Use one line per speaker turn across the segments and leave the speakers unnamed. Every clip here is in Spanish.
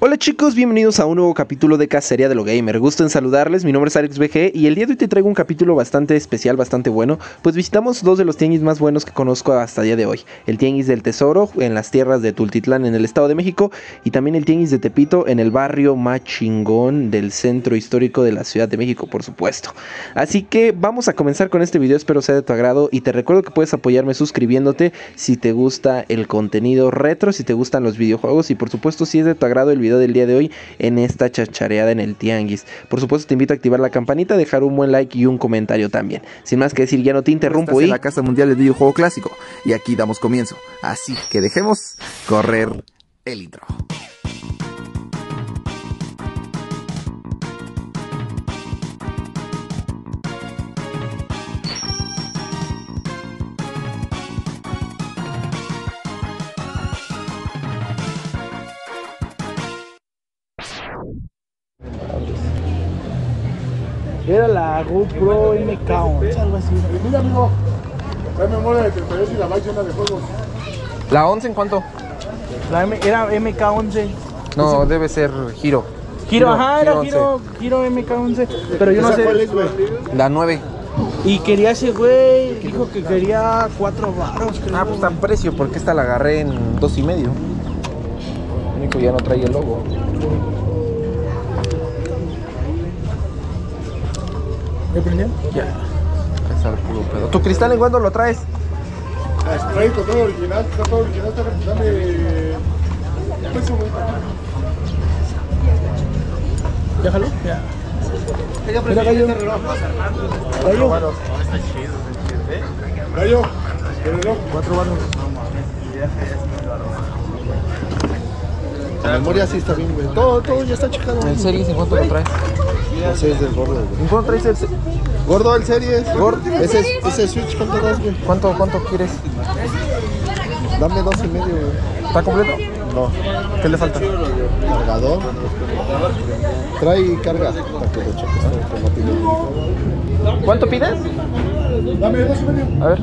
Hola chicos, bienvenidos a un nuevo capítulo de Cacería de lo Gamer. Gusto en saludarles, mi nombre es AlexBG y el día de hoy te traigo un capítulo bastante especial, bastante bueno. Pues visitamos dos de los tianguis más buenos que conozco hasta el día de hoy. El tianguis del Tesoro en las tierras de Tultitlán en el Estado de México y también el tianguis de Tepito en el barrio más chingón del centro histórico de la Ciudad de México, por supuesto. Así que vamos a comenzar con este video, espero sea de tu agrado y te recuerdo que puedes apoyarme suscribiéndote si te gusta el contenido retro, si te gustan los videojuegos y por supuesto si es de tu agrado el video del día de hoy en esta chachareada en el tianguis. Por supuesto te invito a activar la campanita, dejar un buen like y un comentario también. Sin más que decir, ya no te interrumpo.
Estás en la Casa Mundial del Videojuego Clásico y aquí damos comienzo. Así que dejemos correr el intro.
Era la GoPro MK11, algo así.
Mira, amigo, trae memoria de 32 y la más llena de juegos.
¿La 11 en cuánto?
Era MK11.
No, debe ser Giro.
Giro, ajá, era
11.
Giro MK11. Pero yo no sé.
¿Cuál es, güey?
La 9.
Y quería ese güey, dijo que quería 4 baros, creo.
Ah, pues está en precio porque esta la agarré en 2.5. Único ya no trae el logo.
¿Me prendió?
Ya. Está el puro pedo. ¿Tu cristal en cuándo lo traes?
Trae con todo original, está todo original, está dame peso, güey.
¿Ya jaló? Ya.
Mira, Gallo. Gallo, el reloj.
4 baros.
La memoria sí está bien, güey. Todo ya está checado.
¿En series en cuánto lo traes?
Ese es del gordo, güey.
¿En cuánto traes el
Gordo, el series.
Gordo.
Ese Switch, ¿cuánto das, güey?
¿Cuánto quieres?
Dame 2.5, güey.
¿Está completo?
No.
¿Qué le falta?
Cargador. Trae carga. Para que lo cheques todo automático.
¿Cuánto pides?
Dame 2.5.
A ver.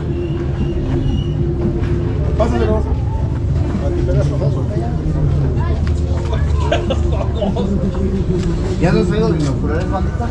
Pásale, vamos. Para que pegas famoso.
¿Ya los traigo de binoculares, bandita?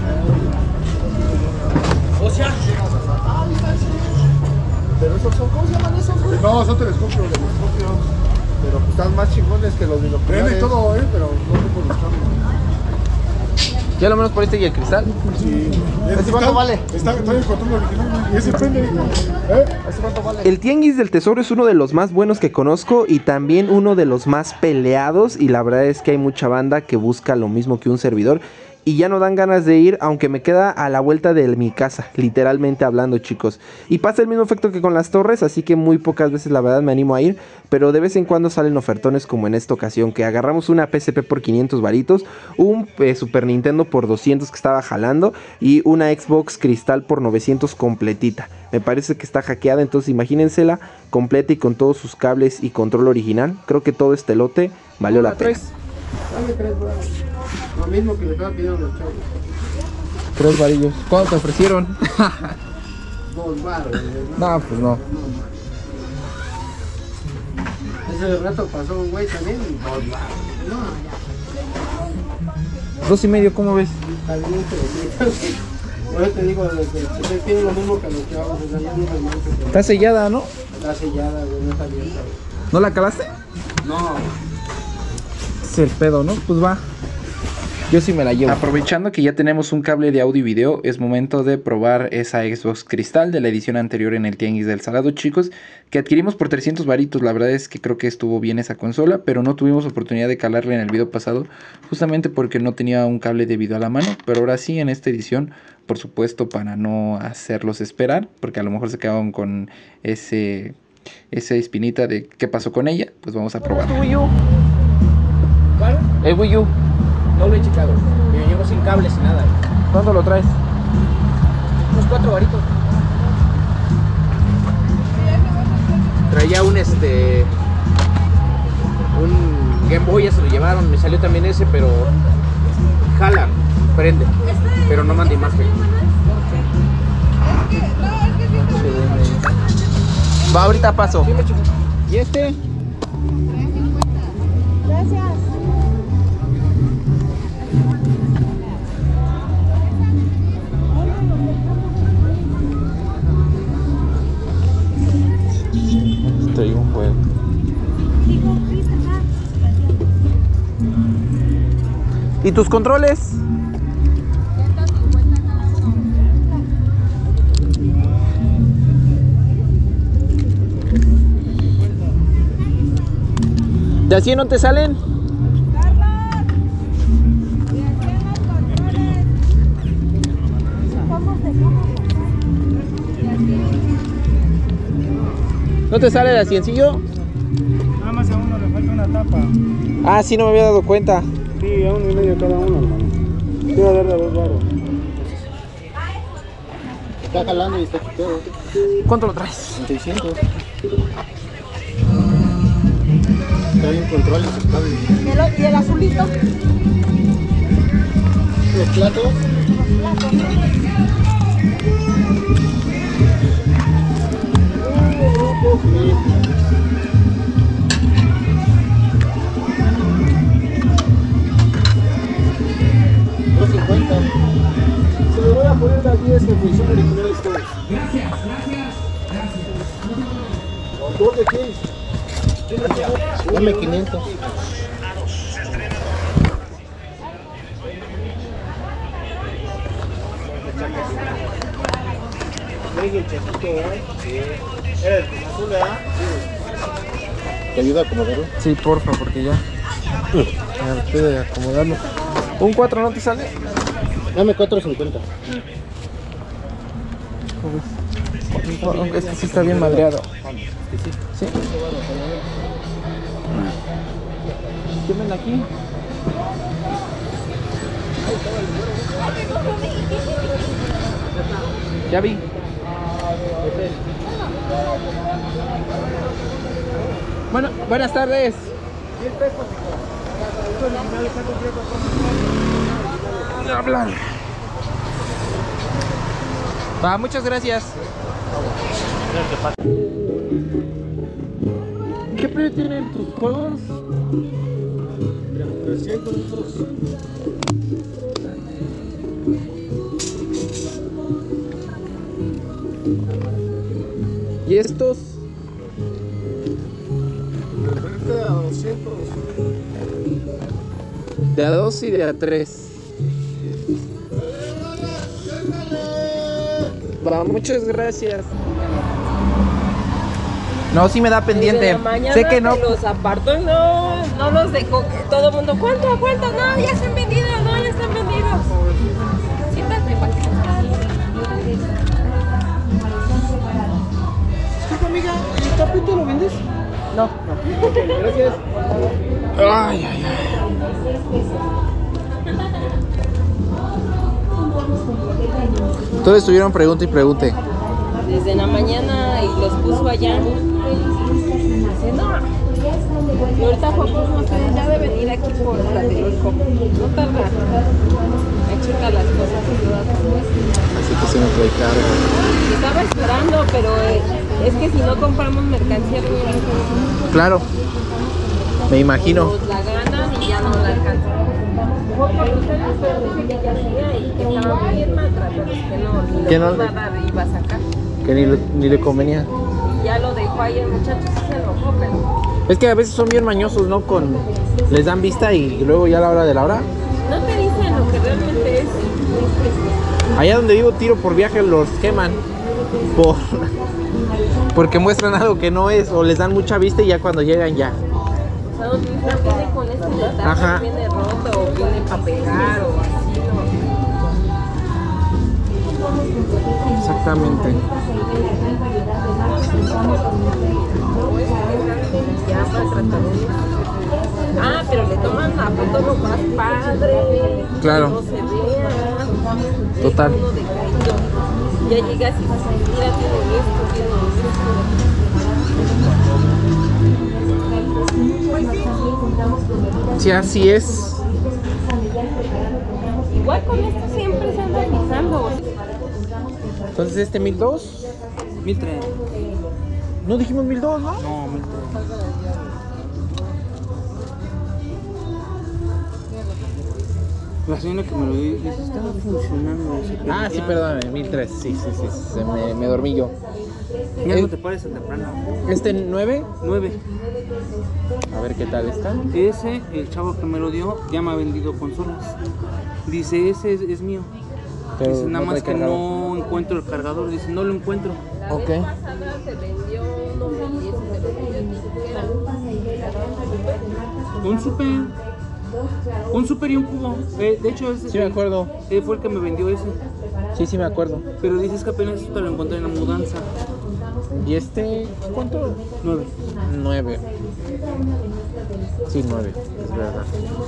Pero esos son, ¿cómo se llaman esos, güey? No, son telescopios,
Pero pues están más chingones que los binoculares.
Prende todo, pero no te puedo buscarlo.
¿Ya lo menos por este y el cristal?
Sí.
¿Ese cuánto vale?
Está en el control original, y ese prende, ¿eh?
¿Ese cuánto vale?
El tianguis del Tesoro es uno de los más buenos que conozco y también uno de los más peleados y la verdad es que hay mucha banda que busca lo mismo que un servidor y ya no dan ganas de ir aunque me queda a la vuelta de mi casa, literalmente hablando chicos. Y pasa el mismo efecto que con las torres, así que muy pocas veces la verdad me animo a ir, pero de vez en cuando salen ofertones como en esta ocasión que agarramos una PSP por 500 varitos, un Super Nintendo por 200 que estaba jalando y una Xbox Cristal por 900 completita. Me parece que está hackeada, entonces imagínensela completa y con todos sus cables y control original. Creo que todo este lote valió la pena.
Dame 3 baros. Lo mismo que le estaba pidiendo los chavos.
3 varillos. ¿Cuánto te ofrecieron?
2 baros.
No, pues no.
Ese rato pasó un güey también y 2 baros. No,
2.5, ¿cómo ves?
está bien, pero por eso te digo, si te piden lo mismo que los chavos, o sea, ya no realmente.
Está sellada, ¿no?
Está sellada, güey, no está abierta.
¿No la calaste?
No.
Es el pedo, ¿no? Pues va. Yo sí me la llevo.
Aprovechando que ya tenemos un cable de audio y video, es momento de probar esa Xbox Cristal de la edición anterior en el Tianguis del Salado, chicos, que adquirimos por 300 varitos. La verdad es que creo que estuvo bien esa consola, pero no tuvimos oportunidad de calarla en el video pasado, justamente porque no tenía un cable de video a la mano, pero ahora sí en esta edición, por supuesto, para no hacerlos esperar, porque a lo mejor se quedaron con esa espinita de qué pasó con ella, pues vamos a probarla.
¿Cuál?
El Wii U.
No lo he checado. Yo llevo sin cables y nada.
¿Cuánto lo traes?
Unos 4 varitos. Traía un Game Boy, ya se lo llevaron. Me salió también ese, pero jala, prende, pero no manda imagen.
Va, ahorita paso.
¿Y este?
Gracias.
¿Y tus controles? ¿De así no te salen? ¿No te sale de ciencillo?
Nada más a uno le falta una tapa.
Ah, sí, no me había dado cuenta.
Sí, a 1,5 cada uno, hermano. Quiero darle a 2 baros. Está jalando y está chutero.
¿Cuánto lo traes?
600. Trae un control y se está bien.
¿Y el azulito?
Los platos. Se lo voy a poner a 10 en función original de ustedes. Gracias. ¿Por qué quieres? Dame 500. ¿Te ayuda a acomodarlo?
Sí, porfa, porque ya. Ya de acomodarlo. ¿Un 4 no te sale?
Dame 4.50.
Este sí está bien madreado. ¿Sí? ¿Qué ven aquí? Ya vi. Bueno, buenas tardes. Hablar. Va, muchas gracias. ¿Qué precio tienen tus juegos?
300 pesos.
¿Y estos?
Este a 200.
De a 2 y de a 3. Va, muchas gracias. No, sí me da pendiente. Sé que no.
Los apartó y no los dejó. Todo el mundo, ¿cuánto? No, ya están vendidos, ya están vendidos. Siéntate, Juan.
Disculpa, amiga, ¿el tapete lo vendes?
No.
Gracias.
Ay, ay, ay. Todos estuvieron pregunte y pregunte.
Desde la mañana y los puso allá. Dice, no. Y ahorita Juan no sé, ya de venir aquí por Tlatelolco. No tarda. Ahí checa las cosas y todas.
Así que se me fue caro.
Estaba esperando, pero es que si no compramos mercancía, pues
Claro. Me imagino.
nos la ganan y ya no la alcanzan. Fue por ustedes, pero dice que ya hacía y que estaba bien maltratados, que no va a dar y va a sacar.
Que ni le convenía.
Y ya lo dejó ahí el muchacho, sí se enojó, pero
Es que a veces son bien mañosos, ¿no? Les dan vista y luego ya a la hora de la hora.
no te dicen lo que realmente es.
Allá donde vivo tiro por viaje los queman. Porque muestran algo que no es o les dan mucha vista y ya cuando llegan ya.
O sea, no viene con este detalle,
Ajá.
viene roto o viene para pegar o así.
Exactamente.
Ya maltratados. Ah, pero le toman la foto lo más padre.
Claro.
Que no se vea.
Total.
Uno decaído. Ya llegas y mira, tienen esto.
Sí, así es.
Igual con esto siempre se anda fijando.
Entonces este 1002.
1003.
No dijimos 1002, ¿no?
No, 1003. La señora que me lo dio, dice, estaba funcionando.
Ah, sí, perdóname, 1003. Sí, me dormí yo.
Ya no te pares tan temprano.
¿Este 9?
9.
A ver qué tal está.
Ese, el chavo que me lo dio, ya me ha vendido consolas. Dice, ese es mío.
Pero
Dice, nada
no
más
trae
que
cargador.
no encuentro el cargador. Dice, no lo encuentro.
La
Ok.
vez pasada se vendió uno y ese se lo vendió a ti. ¿Qué era?
Un super y un cubo. De hecho, ese
Sí, me acuerdo.
fue el que me vendió ese.
Sí, me acuerdo.
Pero dices que apenas esto te lo encontré en la mudanza.
¿Y este cuánto?
9.
9. Sí, 9, es verdad.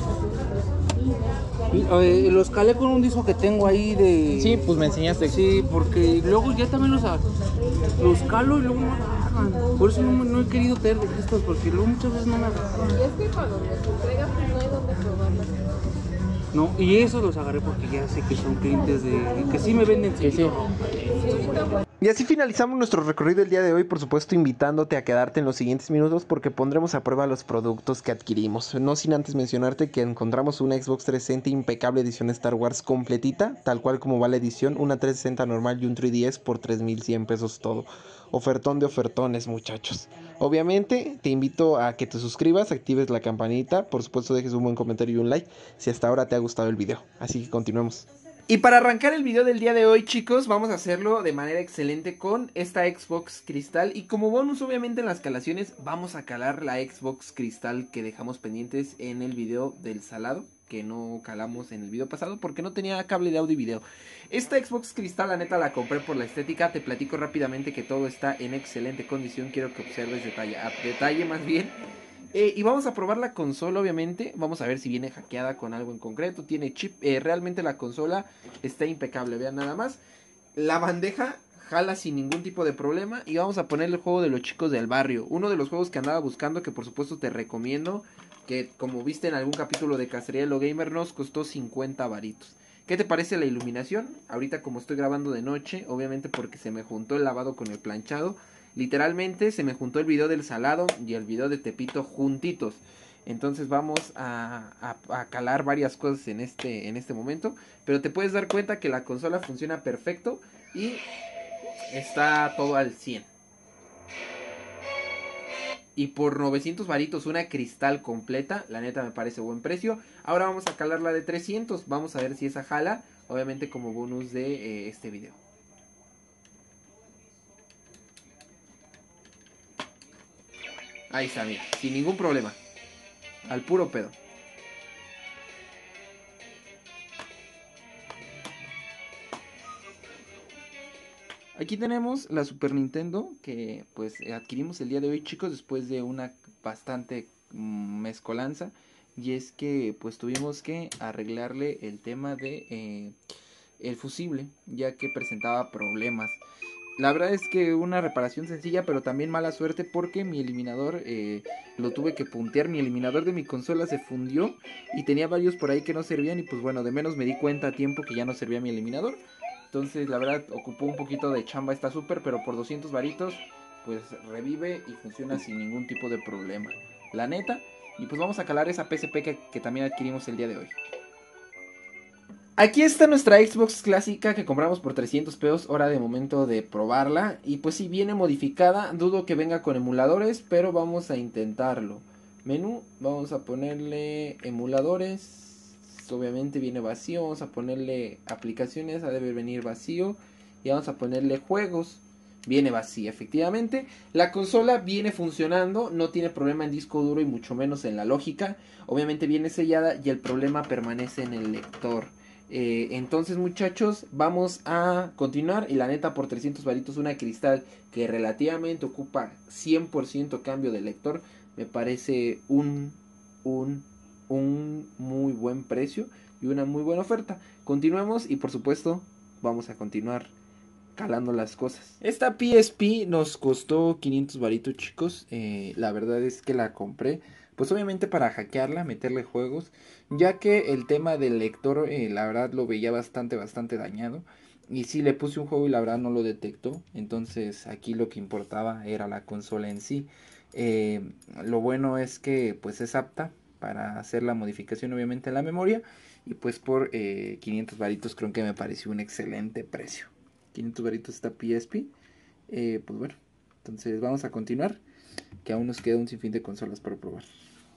Lo escalé con un disco que tengo ahí de...
Sí, pues me enseñaste.
Sí, porque luego ya también los calo y luego no agarran. Por eso no he querido tener de estos, porque luego muchas veces no me agarran.
Y es que cuando les entregas pues no hay donde probarlas.
No, y esos los agarré porque ya sé que son clientes que sí me venden.
Que sí. Y así finalizamos nuestro recorrido el día de hoy, por supuesto invitándote a quedarte en los siguientes minutos porque pondremos a prueba los productos que adquirimos. No sin antes mencionarte que encontramos una Xbox 360 impecable edición Star Wars completita, tal cual como va la edición, una 360 normal y un 3DS por 3,100 pesos todo. Ofertón de ofertones, muchachos. Obviamente te invito a que te suscribas, actives la campanita, por supuesto dejes un buen comentario y un like si hasta ahora te ha gustado el video. Así que continuemos. Y para arrancar el video del día de hoy, chicos, vamos a hacerlo de manera excelente con esta Xbox Cristal. Y como bonus, obviamente, en las calaciones vamos a calar la Xbox Cristal que dejamos pendientes en el video del salado, que no calamos en el video pasado porque no tenía cable de audio y video. Esta Xbox Cristal, la neta, la compré por la estética. Te platico rápidamente que todo está en excelente condición. Quiero que observes detalle más bien. Y vamos a probar la consola, obviamente. Vamos a ver si viene hackeada con algo en concreto. Tiene chip. Realmente la consola está impecable. Vean nada más. La bandeja jala sin ningún tipo de problema. Y vamos a poner el juego de los chicos del barrio. Uno de los juegos que andaba buscando, que por supuesto te recomiendo. Que como viste en algún capítulo de Cacería de lo Gamer, nos costó 50 varitos. ¿Qué te parece la iluminación? Ahorita como estoy grabando de noche, obviamente porque se me juntó el lavado con el planchado. Literalmente se me juntó el video del salado y el video de Tepito juntitos. Entonces vamos a calar varias cosas en este momento. Pero te puedes dar cuenta que la consola funciona perfecto y está todo al 100. Y por 900 varitos una cristal completa, la neta me parece buen precio. Ahora vamos a calar la de 300, vamos a ver si esa jala, obviamente como bonus de este video. Ahí está, mira, sin ningún problema. Al puro pedo. Aquí tenemos la Super Nintendo que pues adquirimos el día de hoy, chicos, después de una bastante mezcolanza. Y es que pues tuvimos que arreglarle el tema de el fusible, ya que presentaba problemas. La verdad es que una reparación sencilla, pero también mala suerte porque mi eliminador lo tuve que puntear. Mi eliminador de mi consola se fundió y tenía varios por ahí que no servían. Y pues bueno, de menos me di cuenta a tiempo que ya no servía mi eliminador. Entonces la verdad ocupó un poquito de chamba esta Super, pero por 200 varitos pues revive y funciona sin ningún tipo de problema. La neta. Y pues vamos a calar esa PSP que también adquirimos el día de hoy. Aquí está nuestra Xbox clásica que compramos por 300 pesos, hora de momento de probarla. Y pues si viene modificada, dudo que venga con emuladores, pero vamos a intentarlo. Menú, vamos a ponerle emuladores. Obviamente viene vacío, vamos a ponerle aplicaciones, debe venir vacío. Y vamos a ponerle juegos, viene vacía efectivamente. La consola viene funcionando, no tiene problema en disco duro y mucho menos en la lógica. Obviamente viene sellada y el problema permanece en el lector. Entonces muchachos, vamos a continuar. Y la neta por 300 varitos una cristal que relativamente ocupa 100% cambio de lector, me parece un muy buen precio y una muy buena oferta. Continuemos y por supuesto vamos a continuar calando las cosas. Esta PSP nos costó 500 varitos, chicos. La verdad es que la compré pues obviamente para hackearla, meterle juegos, ya que el tema del lector la verdad lo veía bastante dañado. Y sí le puse un juego y la verdad no lo detectó. Entonces aquí lo que importaba era la consola en sí. Lo bueno es que pues es apta para hacer la modificación obviamente en la memoria. Y pues por 500 varitos creo que me pareció un excelente precio. 500 varitos esta PSP. Pues bueno, entonces vamos a continuar, que aún nos queda un sinfín de consolas para probar.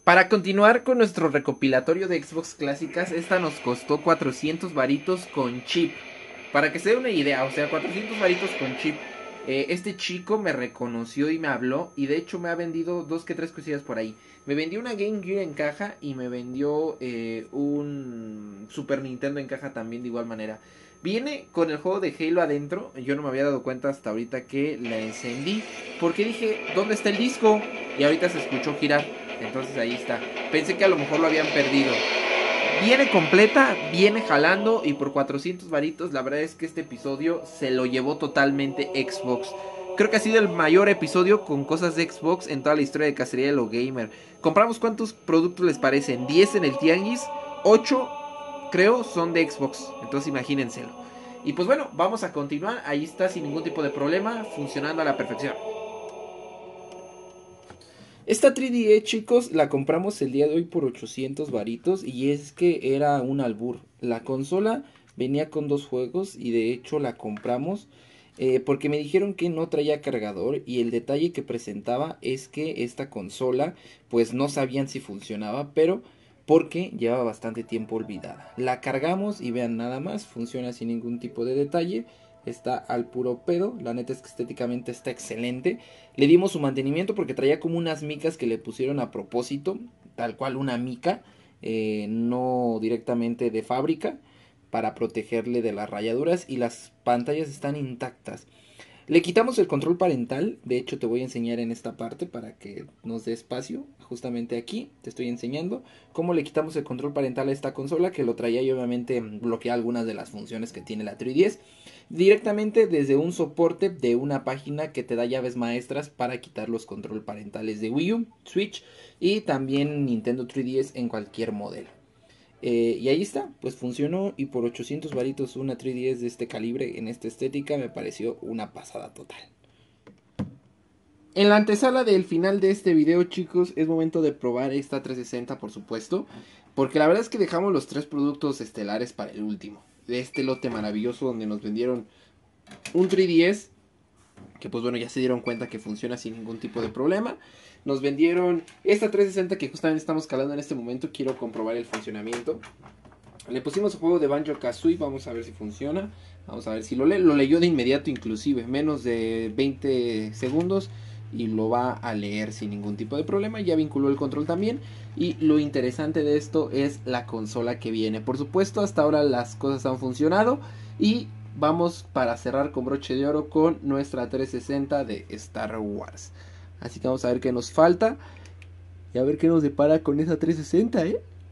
Para continuar con nuestro recopilatorio de Xbox clásicas, esta nos costó 400 varitos con chip. Para que se dé una idea, o sea, 400 varitos con chip. Este chico me reconoció y me habló, y de hecho me ha vendido 2 que 3 cosillas por ahí. Me vendió una Game Gear en caja y me vendió un Super Nintendo en caja también de igual manera. Viene con el juego de Halo adentro. Yo no me había dado cuenta hasta ahorita que la encendí, porque dije, ¿dónde está el disco? Y ahorita se escuchó girar. Entonces ahí está. Pensé que a lo mejor lo habían perdido. Viene completa, viene jalando, y por 400 varitos la verdad es que este episodio se lo llevó totalmente Xbox. Creo que ha sido el mayor episodio con cosas de Xbox en toda la historia de Cacería de lo Gamer. Compramos, ¿cuántos productos les parecen? 10 en el tianguis, 8 creo son de Xbox. Entonces imagínenselo. Y pues bueno, vamos a continuar. Ahí está sin ningún tipo de problema, funcionando a la perfección. Esta 3DS, chicos, la compramos el día de hoy por 800 varitos, y es que era un albur. La consola venía con 2 juegos y de hecho la compramos porque me dijeron que no traía cargador, y el detalle que presentaba es que esta consola pues no sabían si funcionaba, pero porque llevaba bastante tiempo olvidada. La cargamos y vean, nada más, funciona sin ningún tipo de detalle. Está al puro pedo, la neta es que estéticamente está excelente. Le dimos su mantenimiento porque traía como unas micas que le pusieron a propósito, tal cual una mica, no directamente de fábrica, para protegerle de las rayaduras, y las pantallas están intactas. Le quitamos el control parental, de hecho te voy a enseñar en esta parte para que nos dé espacio. Justamente aquí te estoy enseñando cómo le quitamos el control parental a esta consola, que lo traía y obviamente bloquea algunas de las funciones que tiene la 3DS. Directamente desde un soporte de una página que te da llaves maestras para quitar los control parentales de Wii U, Switch y también Nintendo 3DS en cualquier modelo. Y ahí está, pues funcionó, y por 800 varitos una 3DS de este calibre en esta estética me pareció una pasada total. En la antesala del final de este video, chicos, es momento de probar esta 360, por supuesto, porque la verdad es que dejamos los 3 productos estelares para el último, de este lote maravilloso donde nos vendieron un 3DS, que pues bueno, ya se dieron cuenta que funciona sin ningún tipo de problema. Nos vendieron esta 360 que justamente estamos calando en este momento. Quiero comprobar el funcionamiento. Le pusimos el juego de Banjo-Kazooie, vamos a ver si funciona. Vamos a ver si lo leyó de inmediato, inclusive menos de 20 segundos, y lo va a leer sin ningún tipo de problema. Ya vinculó el control también. Y lo interesante de esto es la consola que viene. Por supuesto, hasta ahora las cosas han funcionado, y vamos para cerrar con broche de oro con nuestra 360 de Star Wars. Así que vamos a ver qué nos falta y a ver qué nos depara con esa 360,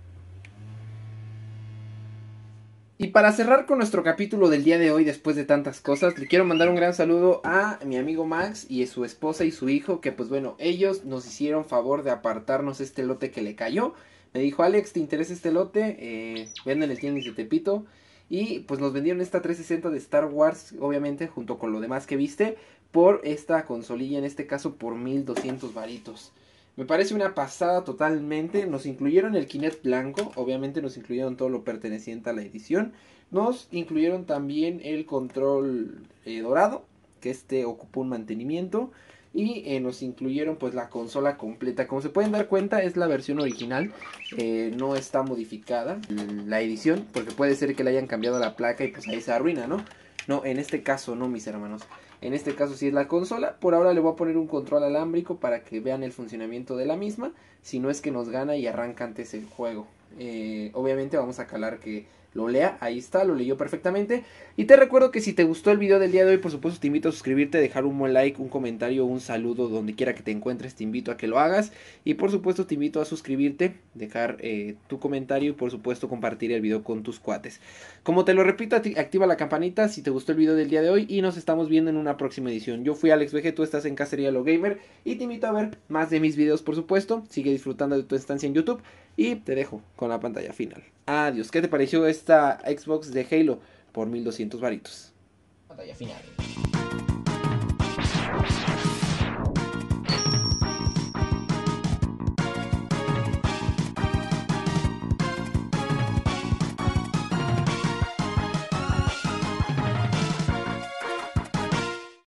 Y para cerrar con nuestro capítulo del día de hoy, después de tantas cosas, le quiero mandar un gran saludo a mi amigo Max y a su esposa y su hijo, que pues bueno, ellos nos hicieron favor de apartarnos este lote que le cayó. Me dijo, Alex, ¿te interesa este lote? Venden el tianguis de Tepito. Y pues nos vendieron esta 360 de Star Wars, obviamente, junto con lo demás que viste, por esta consolilla, en este caso por 1200 varitos. Me parece una pasada totalmente. Nos incluyeron el Kinect blanco, obviamente nos incluyeron todo lo perteneciente a la edición. Nos incluyeron también el control dorado, que este ocupó un mantenimiento. Y nos incluyeron pues la consola completa. Como se pueden dar cuenta, es la versión original, no está modificada la edición, porque puede ser que le hayan cambiado la placa y pues ahí se arruina, ¿no? No, en este caso no, mis hermanos. En este caso sí es la consola. Por ahora le voy a poner un control alámbrico para que vean el funcionamiento de la misma. Si no es que nos gana y arranca antes el juego. Obviamente vamos a calar que lo lea. Ahí está, lo leyó perfectamente. Y te recuerdo que si te gustó el video del día de hoy, por supuesto te invito a suscribirte, dejar un buen like, un comentario, un saludo donde quiera que te encuentres. Te invito a que lo hagas. Y por supuesto te invito a suscribirte, dejar tu comentario y por supuesto compartir el video con tus cuates. Como te lo repito, activa la campanita si te gustó el video del día de hoy y nos estamos viendo en una próxima edición. Yo fui Alex VG, tú estás en Cacería Lo Gamer y te invito a ver más de mis videos, por supuesto. Sigue disfrutando de tu estancia en YouTube y te dejo con la pantalla final. Adiós. ¿Qué te pareció esta Xbox de Halo por 1200 varitos? Pantalla final.